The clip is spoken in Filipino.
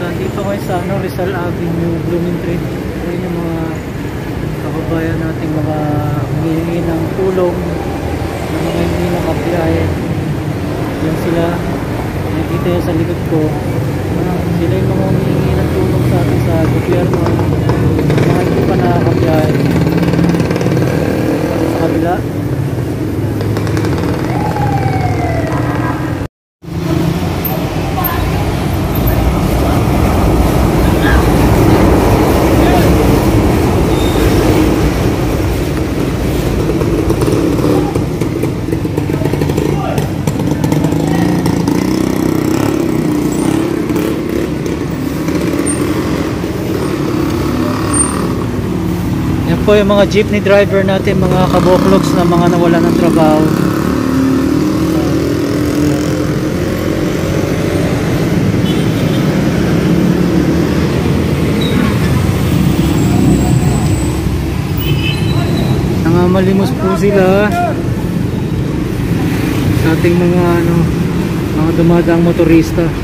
Dito kayo sa Rizal Avenue, Blooming Tree. Ayun yung mga kababayan nating mga humihingi ng tulong, ng mga hindi nakabiyahe. Yan sila, nakikita yan sa likod ko. Sila yung mga humihingi ng tulong sa atin sa gobyerno, mga hindi pa nakakabiyahe. Sa kabila, po yung mga jeepney driver natin, mga kaboklogs na mga nawala ng trabaho. Nangamalimos po sila sa ating mga mga dumadaang motorista.